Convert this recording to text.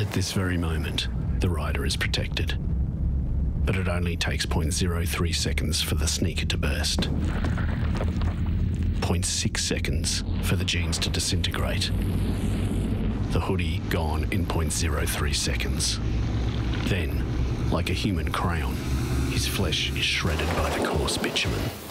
At this very moment, the rider is protected. But it only takes 0.03 seconds for the sneaker to burst. 0.6 seconds for the jeans to disintegrate. The hoodie gone in 0.03 seconds. Then, like a human crayon, his flesh is shredded by the coarse bitumen.